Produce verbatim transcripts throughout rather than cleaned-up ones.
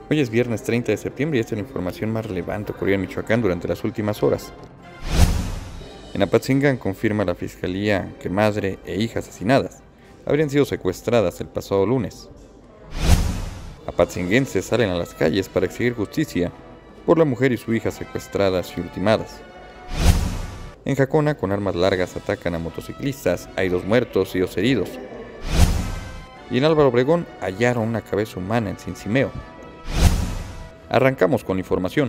Hoy es viernes treinta de septiembre y esta es la información más relevante ocurrida en Michoacán durante las últimas horas. En Apatzingán confirma la fiscalía que madre e hija asesinadas habrían sido secuestradas el pasado lunes. Apatzinguenses salen a las calles para exigir justicia por la mujer y su hija secuestradas y ultimadas. En Jacona, con armas largas atacan a motociclistas, hay dos muertos y dos heridos. Y en Álvaro Obregón hallaron una cabeza humana en Cincimeo. Arrancamos con información.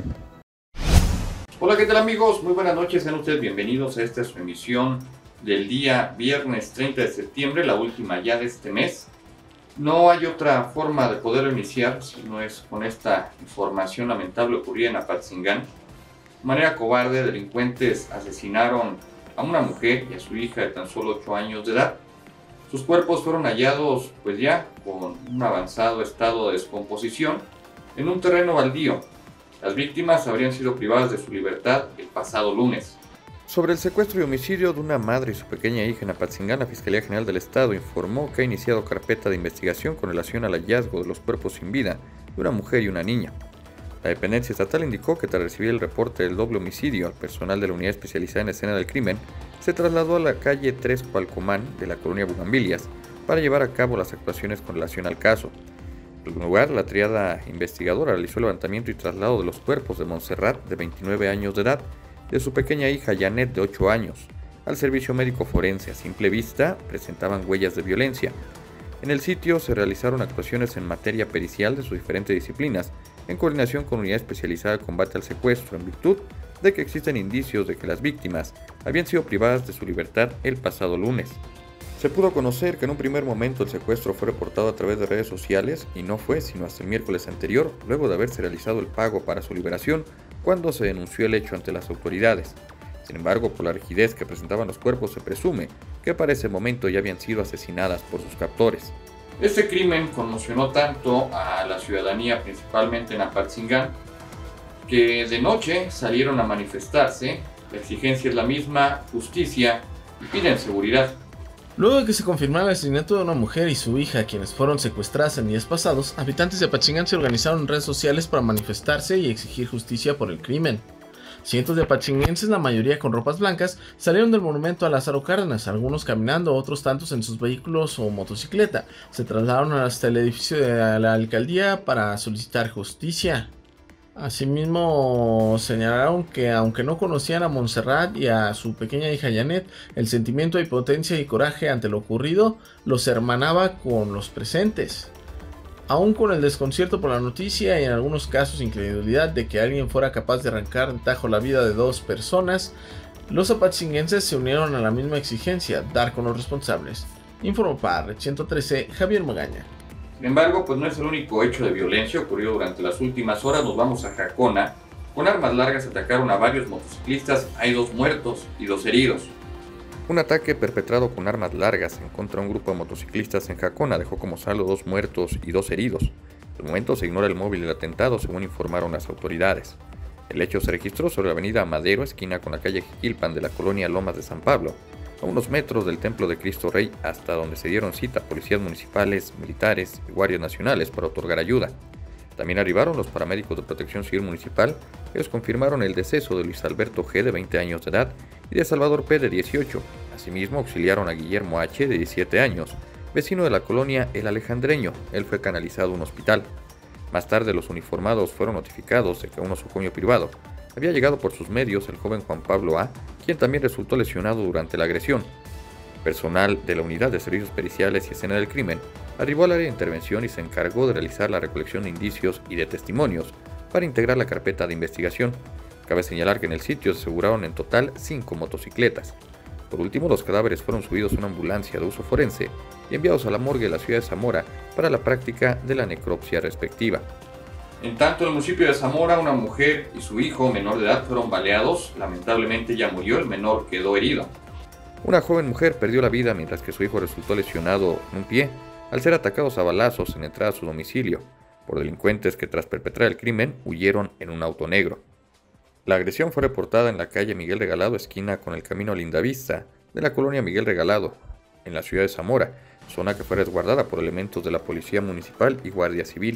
Hola, ¿qué tal amigos? Muy buenas noches, sean ustedes bienvenidos a esta su emisión del día viernes treinta de septiembre, la última ya de este mes. No hay otra forma de poder iniciar si no es con esta información lamentable ocurrida en Apatzingán. De manera cobarde, delincuentes asesinaron a una mujer y a su hija de tan solo ocho años de edad. Sus cuerpos fueron hallados pues ya con un avanzado estado de descomposición en un terreno baldío. Las víctimas habrían sido privadas de su libertad el pasado lunes. Sobre el secuestro y homicidio de una madre y su pequeña hija en Apatzingán, la Fiscalía General del Estado informó que ha iniciado carpeta de investigación con relación al hallazgo de los cuerpos sin vida de una mujer y una niña. La dependencia estatal indicó que tras recibir el reporte del doble homicidio, al personal de la unidad especializada en escena del crimen se trasladó a la calle tres Cualcomán de la colonia Bugambilias para llevar a cabo las actuaciones con relación al caso. En primer lugar, la triada investigadora realizó el levantamiento y traslado de los cuerpos de Montserrat, de veintinueve años de edad, y de su pequeña hija Janet, de ocho años, al servicio médico forense. A simple vista, presentaban huellas de violencia. En el sitio se realizaron actuaciones en materia pericial de sus diferentes disciplinas, en coordinación con Unidad Especializada de Combate al Secuestro, en virtud de que existen indicios de que las víctimas habían sido privadas de su libertad el pasado lunes. Se pudo conocer que en un primer momento el secuestro fue reportado a través de redes sociales y no fue sino hasta el miércoles anterior, luego de haberse realizado el pago para su liberación, cuando se denunció el hecho ante las autoridades. Sin embargo, por la rigidez que presentaban los cuerpos, se presume que para ese momento ya habían sido asesinadas por sus captores. Este crimen conmocionó tanto a la ciudadanía, principalmente en Apatzingán, que de noche salieron a manifestarse. La exigencia es la misma: justicia, y piden seguridad. Luego de que se confirmara el asesinato de una mujer y su hija, quienes fueron secuestradas en días pasados, habitantes de Apatzingán se organizaron en redes sociales para manifestarse y exigir justicia por el crimen. Cientos de apatzinguenses, la mayoría con ropas blancas, salieron del monumento a Lázaro Cárdenas, algunos caminando, otros tantos en sus vehículos o motocicleta. Se trasladaron hasta el edificio de la alcaldía para solicitar justicia. Asimismo, señalaron que aunque no conocían a Montserrat y a su pequeña hija Janet, el sentimiento de impotencia y coraje ante lo ocurrido los hermanaba con los presentes. Aún con el desconcierto por la noticia y en algunos casos incredulidad de que alguien fuera capaz de arrancar de tajo la vida de dos personas, los apatzinguenses se unieron a la misma exigencia: dar con los responsables. Informó para Red ciento trece, Javier Magaña. Sin embargo, pues no es el único hecho de violencia ocurrido durante las últimas horas. Nos vamos a Jacona. Con armas largas atacaron a varios motociclistas, hay dos muertos y dos heridos. Un ataque perpetrado con armas largas en contra de un grupo de motociclistas en Jacona dejó como saldo dos muertos y dos heridos. De momento se ignora el móvil del atentado, según informaron las autoridades. El hecho se registró sobre la avenida Madero, esquina con la calle Jiquilpan de la colonia Lomas de San Pablo, a unos metros del Templo de Cristo Rey, hasta donde se dieron cita policías municipales, militares y guardias nacionales para otorgar ayuda. También arribaron los paramédicos de Protección Civil Municipal. Ellos confirmaron el deceso de Luis Alberto G., de veinte años de edad, y de Salvador P., de dieciocho. Asimismo, auxiliaron a Guillermo H., de diecisiete años, vecino de la colonia El Alejandreño. Él fue canalizado a un hospital. Más tarde, los uniformados fueron notificados de que a un nosocomio privado había llegado por sus medios el joven Juan Pablo A., quien también resultó lesionado durante la agresión. Personal de la Unidad de Servicios Periciales y Escena del Crimen arribó al área de intervención y se encargó de realizar la recolección de indicios y de testimonios para integrar la carpeta de investigación. Cabe señalar que en el sitio se aseguraron en total cinco motocicletas. Por último, los cadáveres fueron subidos a una ambulancia de uso forense y enviados a la morgue de la ciudad de Zamora para la práctica de la necropsia respectiva. En tanto, en el municipio de Zamora, una mujer y su hijo menor de edad fueron baleados. Lamentablemente ya murió, el menor quedó herido. Una joven mujer perdió la vida mientras que su hijo resultó lesionado en un pie al ser atacados a balazos en entrada a su domicilio por delincuentes que, tras perpetrar el crimen, huyeron en un auto negro. La agresión fue reportada en la calle Miguel Regalado, esquina con el camino a Lindavista de la colonia Miguel Regalado, en la ciudad de Zamora, zona que fue resguardada por elementos de la Policía Municipal y Guardia Civil.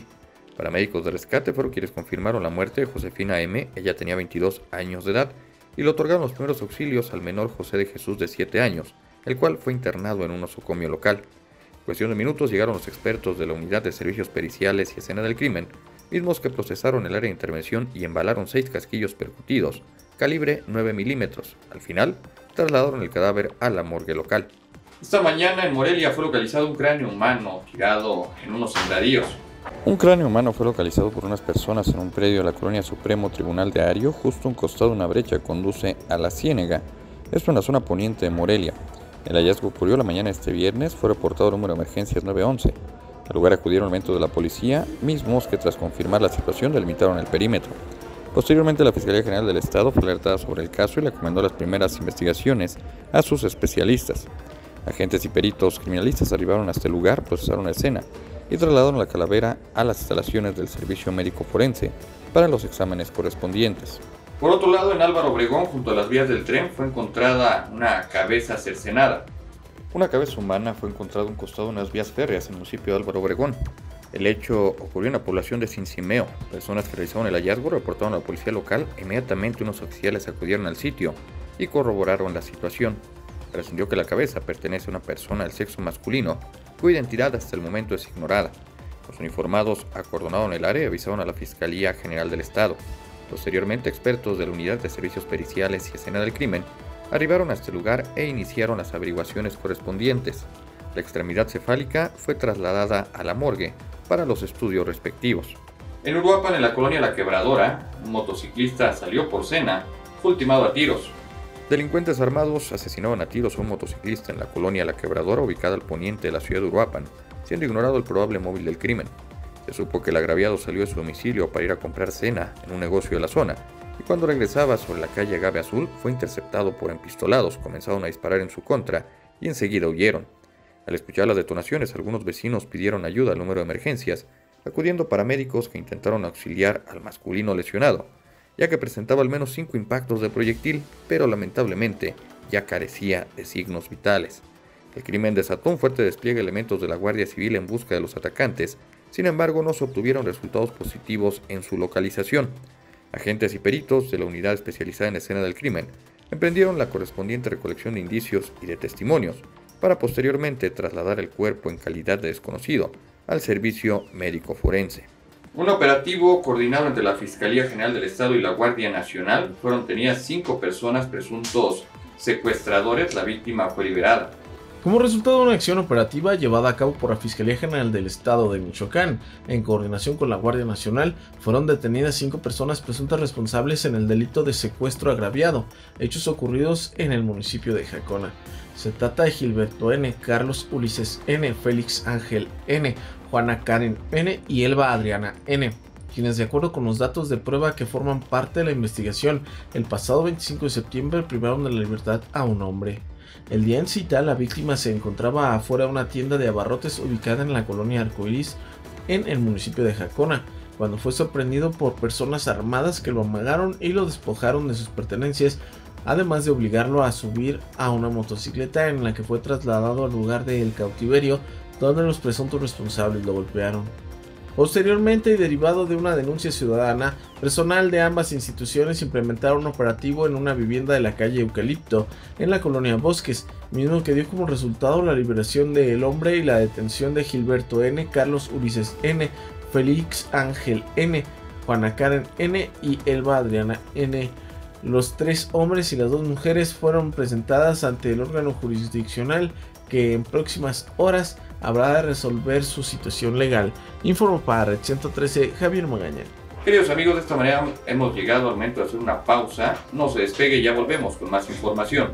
Paramédicos de rescate fueron quienes confirmaron la muerte de Josefina M., ella tenía veintidós años de edad, y le otorgaron los primeros auxilios al menor José de Jesús de siete años, el cual fue internado en un nosocomio local. En cuestión de minutos llegaron los expertos de la Unidad de Servicios Periciales y Escena del Crimen, mismos que procesaron el área de intervención y embalaron seis casquillos percutidos, calibre nueve milímetros. Al final, trasladaron el cadáver a la morgue local. Esta mañana en Morelia fue localizado un cráneo humano tirado en unos sembradíos. Un cráneo humano fue localizado por unas personas en un predio de la colonia Supremo Tribunal de Ario, justo a un costado de una brecha que conduce a La Ciénega, esto en la zona poniente de Morelia. El hallazgo ocurrió la mañana de este viernes, fue reportado el número de emergencias nueve once. Al lugar acudieron elementos de la policía, mismos que tras confirmar la situación delimitaron el perímetro. Posteriormente, la Fiscalía General del Estado fue alertada sobre el caso y le encomendó las primeras investigaciones a sus especialistas. Agentes y peritos criminalistas arribaron hasta el lugar, procesaron la escena y trasladaron la calavera a las instalaciones del Servicio Médico Forense para los exámenes correspondientes. Por otro lado, en Álvaro Obregón, junto a las vías del tren, fue encontrada una cabeza cercenada. Una cabeza humana fue encontrada a un costado de unas vías férreas en el municipio de Álvaro Obregón. El hecho ocurrió en la población de Cincimeo. Personas que realizaron el hallazgo reportaron a la policía local e inmediatamente unos oficiales acudieron al sitio y corroboraron la situación. Trascendió que la cabeza pertenece a una persona del sexo masculino, cuya identidad hasta el momento es ignorada. Los uniformados acordonaron el área y avisaron a la Fiscalía General del Estado. Posteriormente, expertos de la Unidad de Servicios Periciales y Escena del Crimen arribaron a este lugar e iniciaron las averiguaciones correspondientes. La extremidad cefálica fue trasladada a la morgue para los estudios respectivos. En Uruapan, en la colonia La Quebradora, un motociclista salió por cena, fue ultimado a tiros. Delincuentes armados asesinaron a tiros a un motociclista en la colonia La Quebradora, ubicada al poniente de la ciudad de Uruapan, siendo ignorado el probable móvil del crimen. Se supo que el agraviado salió de su domicilio para ir a comprar cena en un negocio de la zona, y cuando regresaba sobre la calle Agave Azul fue interceptado por empistolados, comenzaron a disparar en su contra y enseguida huyeron. Al escuchar las detonaciones, algunos vecinos pidieron ayuda al número de emergencias, acudiendo paramédicos que intentaron auxiliar al masculino lesionado, ya que presentaba al menos cinco impactos de proyectil, pero lamentablemente ya carecía de signos vitales. El crimen desató un fuerte despliegue de elementos de la Guardia Civil en busca de los atacantes, sin embargo no se obtuvieron resultados positivos en su localización. Agentes y peritos de la Unidad Especializada en Escena del Crimen emprendieron la correspondiente recolección de indicios y de testimonios, para posteriormente trasladar el cuerpo en calidad de desconocido al Servicio Médico Forense. Un operativo coordinado entre la Fiscalía General del Estado y la Guardia Nacional fueron detenidas cinco personas presuntos secuestradores. La víctima fue liberada. Como resultado de una acción operativa llevada a cabo por la Fiscalía General del Estado de Michoacán, en coordinación con la Guardia Nacional, fueron detenidas cinco personas presuntas responsables en el delito de secuestro agraviado, hechos ocurridos en el municipio de Jacona. Se trata de Gilberto N., Carlos Ulises N., Félix Ángel N., Juana Karen N. y Elba Adriana N., quienes, de acuerdo con los datos de prueba que forman parte de la investigación, el pasado veinticinco de septiembre privaron de la libertad a un hombre. El día en cita, la víctima se encontraba afuera de una tienda de abarrotes ubicada en la colonia Arcoiris, en el municipio de Jacona, cuando fue sorprendido por personas armadas que lo amagaron y lo despojaron de sus pertenencias, además de obligarlo a subir a una motocicleta en la que fue trasladado al lugar del cautiverio, donde los presuntos responsables lo golpearon. Posteriormente, y derivado de una denuncia ciudadana, personal de ambas instituciones implementaron un operativo en una vivienda de la calle Eucalipto, en la colonia Bosques, mismo que dio como resultado la liberación del hombre y la detención de Gilberto N., Carlos Ulises N., Félix Ángel N., Juana Karen N. y Elba Adriana N. Los tres hombres y las dos mujeres fueron presentadas ante el órgano jurisdiccional, que en próximas horas habrá de resolver su situación legal. Informo para Red ciento trece, Javier Magaña. Queridos amigos, de esta manera hemos llegado al momento de hacer una pausa. No se despegue y ya volvemos con más información.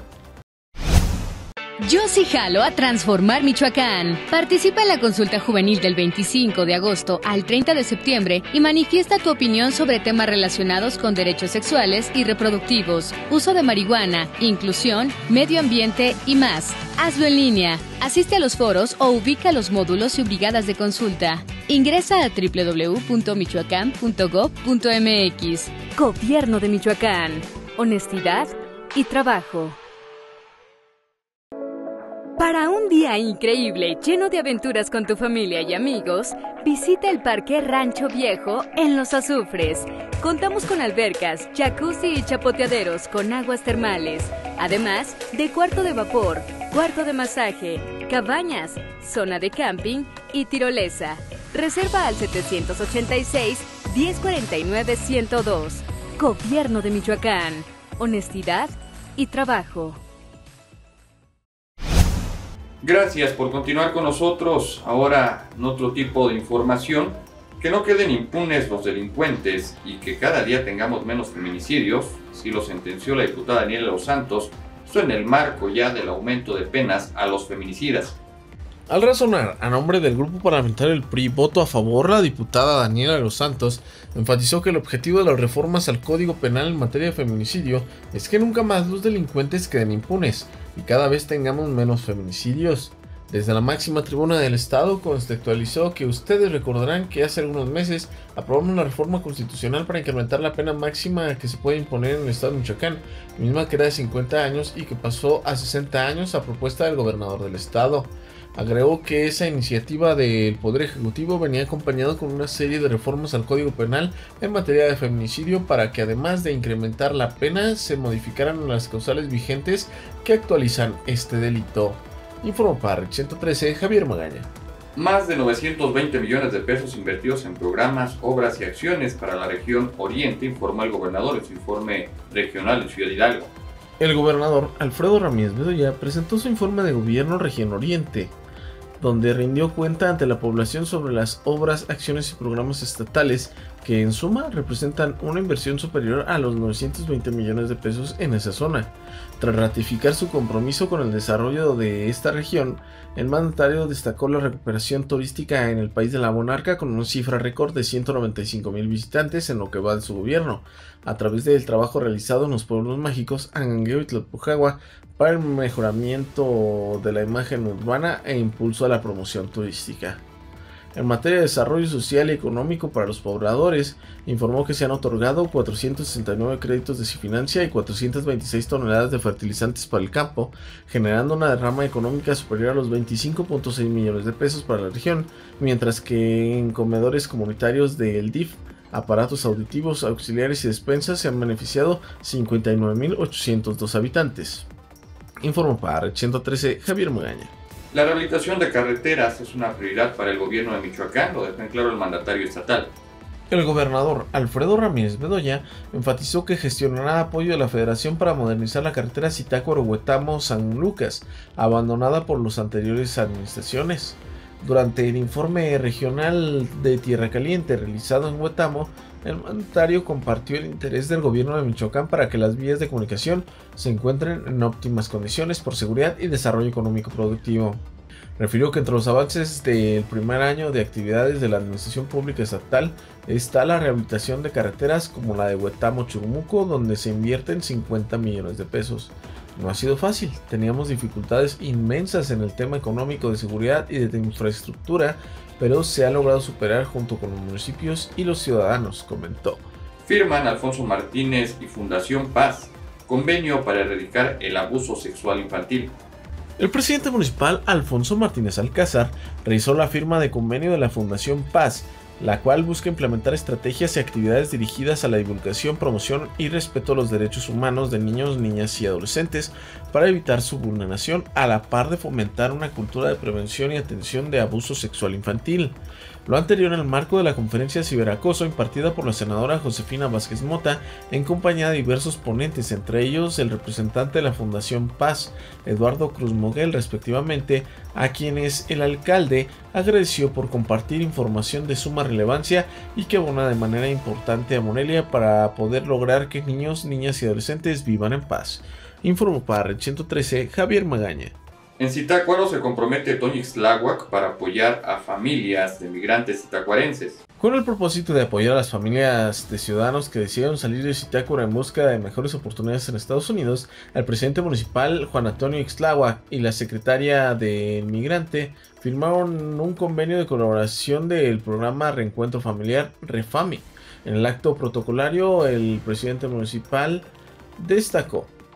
Yo sí jalo a transformar Michoacán. Participa en la consulta juvenil del veinticinco de agosto al treinta de septiembre y manifiesta tu opinión sobre temas relacionados con derechos sexuales y reproductivos, uso de marihuana, inclusión, medio ambiente y más. Hazlo en línea. Asiste a los foros o ubica los módulos y brigadas de consulta. Ingresa a doble u doble u doble u punto michoacán punto gob punto eme equis. Gobierno de Michoacán. Honestidad y trabajo. Para un día increíble lleno de aventuras con tu familia y amigos, visita el Parque Rancho Viejo en Los Azufres. Contamos con albercas, jacuzzi y chapoteaderos con aguas termales, además de cuarto de vapor, cuarto de masaje, cabañas, zona de camping y tirolesa. Reserva al setecientos ochenta y seis, diez cuarenta y nueve, ciento dos. Gobierno de Michoacán. Honestidad y trabajo. Gracias por continuar con nosotros. Ahora en otro tipo de información. Que no queden impunes los delincuentes y que cada día tengamos menos feminicidios, así lo sentenció la diputada Daniela Los Santos, esto en el marco ya del aumento de penas a los feminicidas. Al razonar a nombre del grupo parlamentario del P R I voto a favor, la diputada Daniela Los Santos enfatizó que el objetivo de las reformas al Código Penal en materia de feminicidio es que nunca más los delincuentes queden impunes y cada vez tengamos menos feminicidios. Desde la máxima tribuna del Estado contextualizó que ustedes recordarán que hace algunos meses aprobamos una reforma constitucional para incrementar la pena máxima que se puede imponer en el Estado de Michoacán, misma que era de cincuenta años y que pasó a sesenta años a propuesta del gobernador del Estado. Agregó que esa iniciativa del Poder Ejecutivo venía acompañado con una serie de reformas al Código Penal en materia de feminicidio para que además de incrementar la pena se modificaran las causales vigentes que actualizan este delito. Informó para R ciento trece, Javier Magaña. Más de novecientos veinte millones de pesos invertidos en programas, obras y acciones para la región Oriente, informó el gobernador en su informe regional en Ciudad Hidalgo. El gobernador Alfredo Ramírez Bedoya presentó su informe de gobierno región Oriente, donde rindió cuenta ante la población sobre las obras, acciones y programas estatales que en suma representan una inversión superior a los novecientos veinte millones de pesos en esa zona. Tras ratificar su compromiso con el desarrollo de esta región, el mandatario destacó la recuperación turística en el país de la monarca con una cifra récord de ciento noventa y cinco mil visitantes en lo que va de su gobierno, a través del trabajo realizado en los pueblos mágicos Angangueo y Tlalpujagua para el mejoramiento de la imagen urbana e impulso a la promoción turística. En materia de desarrollo social y económico para los pobladores, informó que se han otorgado cuatrocientos sesenta y nueve créditos de Cifinancia y cuatrocientas veintiséis toneladas de fertilizantes para el campo, generando una derrama económica superior a los veinticinco punto seis millones de pesos para la región, mientras que en comedores comunitarios del D I F, aparatos auditivos, auxiliares y despensas se han beneficiado cincuenta y nueve mil ochocientos dos habitantes. Informó para R ciento trece, Javier Magaña. La rehabilitación de carreteras es una prioridad para el gobierno de Michoacán, lo dejó en claro el mandatario estatal. El gobernador Alfredo Ramírez Bedoya enfatizó que gestionará apoyo de la Federación para modernizar la carretera Zitácuaro-Huetamo-San Lucas, abandonada por las anteriores administraciones. Durante el informe regional de Tierra Caliente realizado en Huetamo, el mandatario compartió el interés del gobierno de Michoacán para que las vías de comunicación se encuentren en óptimas condiciones por seguridad y desarrollo económico productivo. Refirió que entre los avances del primer año de actividades de la Administración Pública Estatal está la rehabilitación de carreteras como la de Huetamo-Churumuco, donde se invierten cincuenta millones de pesos. No ha sido fácil, teníamos dificultades inmensas en el tema económico de seguridad y de infraestructura, pero se ha logrado superar junto con los municipios y los ciudadanos, comentó. Firman Alfonso Martínez y Fundación Paz, convenio para erradicar el abuso sexual infantil. El presidente municipal Alfonso Martínez Alcázar realizó la firma de convenio de la Fundación Paz, la cual busca implementar estrategias y actividades dirigidas a la divulgación, promoción y respeto a los derechos humanos de niños, niñas y adolescentes para evitar su vulneración, a la par de fomentar una cultura de prevención y atención de abuso sexual infantil. Lo anterior en el marco de la conferencia de ciberacoso impartida por la senadora Josefina Vázquez Mota en compañía de diversos ponentes, entre ellos el representante de la Fundación Paz, Eduardo Cruz Moguel, respectivamente, a quienes el alcalde agradeció por compartir información de suma relevancia y que abona de manera importante a Morelia para poder lograr que niños, niñas y adolescentes vivan en paz. Informó para R ciento trece, Javier Magaña. En Zitácuaro se compromete Toñix Tláhuac para apoyar a familias de migrantes zitacuarenses. Con el propósito de apoyar a las familias de ciudadanos que decidieron salir de Zitácuaro en busca de mejores oportunidades en Estados Unidos, el presidente municipal Juan Antonio Ixtláhuac y la secretaria del migrante firmaron un convenio de colaboración del programa Reencuentro Familiar REFAMI. En el acto protocolario, el presidente municipal destacó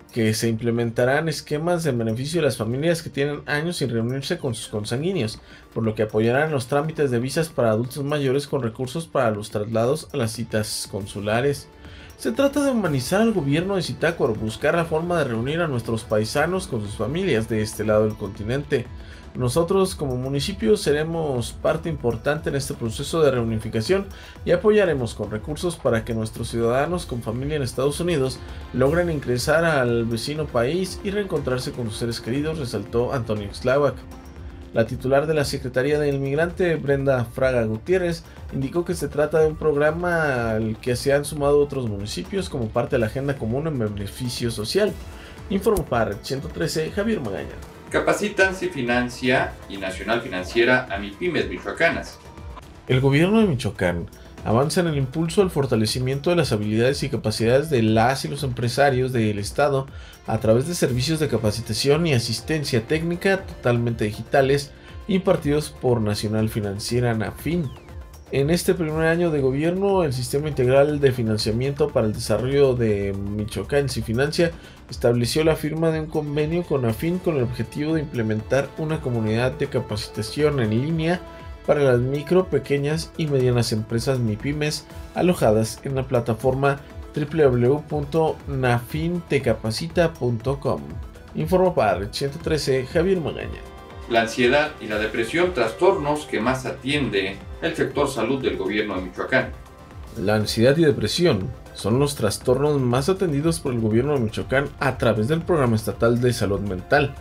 que se implementarán esquemas de beneficio de las familias que tienen años sin reunirse con sus consanguíneos, por lo que apoyarán los trámites de visas para adultos mayores con recursos para los traslados a las citas consulares. Se trata de humanizar al gobierno de Zitácuaro, buscar la forma de reunir a nuestros paisanos con sus familias de este lado del continente. Nosotros como municipio seremos parte importante en este proceso de reunificación y apoyaremos con recursos para que nuestros ciudadanos con familia en Estados Unidos logren ingresar al vecino país y reencontrarse con sus seres queridos, resaltó Antonio Xtláhuac. La titular de la Secretaría del Inmigrante, Brenda Fraga Gutiérrez, indicó que se trata de un programa al que se han sumado otros municipios como parte de la agenda común en beneficio social. Informó para Red ciento trece, Javier Magaña. Capacitan Cifinancia y Nacional Financiera a MIPYMES michoacanas. El gobierno de Michoacán avanza en el impulso al fortalecimiento de las habilidades y capacidades de las y los empresarios del Estado a través de servicios de capacitación y asistencia técnica totalmente digitales impartidos por Nacional Financiera NAFIN. En este primer año de gobierno, el Sistema Integral de Financiamiento para el Desarrollo de Michoacán, Cifinancia, estableció la firma de un convenio con NAFIN con el objetivo de implementar una comunidad de capacitación en línea para las micro, pequeñas y medianas empresas MIPYMES alojadas en la plataforma doble u doble u doble u punto nafintecapacita punto com. Informa para Red ciento trece, Javier Magaña. La ansiedad y la depresión, trastornos que más atiende el sector salud del gobierno de Michoacán. La ansiedad y depresión son los trastornos más atendidos por el gobierno de Michoacán a través del Programa Estatal de Salud Mental,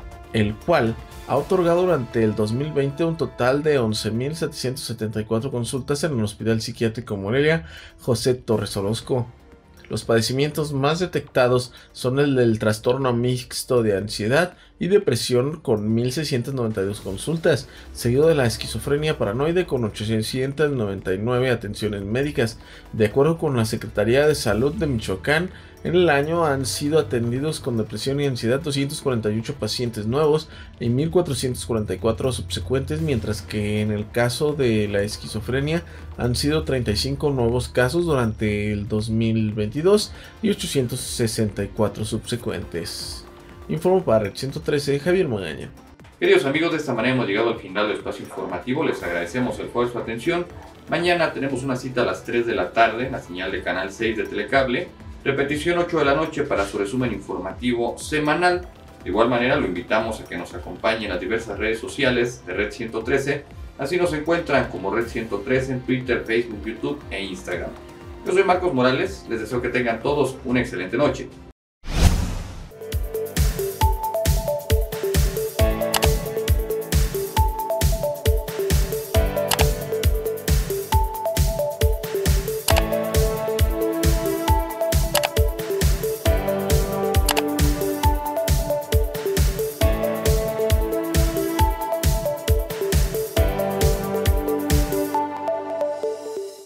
el cual ha otorgado durante el dos mil veinte un total de once mil setecientas setenta y cuatro consultas en el Hospital Psiquiátrico Morelia José Torres Orozco. Los padecimientos más detectados son el del trastorno mixto de ansiedad y depresión con mil seiscientas noventa y dos consultas, seguido de la esquizofrenia paranoide con ochocientas noventa y nueve atenciones médicas. De acuerdo con la Secretaría de Salud de Michoacán, en el año han sido atendidos con depresión y ansiedad doscientos cuarenta y ocho pacientes nuevos y mil cuatrocientos cuarenta y cuatro subsecuentes, mientras que en el caso de la esquizofrenia han sido treinta y cinco nuevos casos durante el dos mil veintidós y ochocientos sesenta y cuatro subsecuentes. Informo para Red ciento trece, Javier Magaña. Queridos amigos, de esta manera hemos llegado al final del espacio informativo. Les agradecemos el favor de su atención. Mañana tenemos una cita a las tres de la tarde en la señal de Canal seis de Telecable. Repetición ocho de la noche para su resumen informativo semanal. De igual manera lo invitamos a que nos acompañe en las diversas redes sociales de Red ciento trece. Así nos encuentran como Red ciento trece en Twitter, Facebook, YouTube e Instagram. Yo soy Marcos Morales. Les deseo que tengan todos una excelente noche.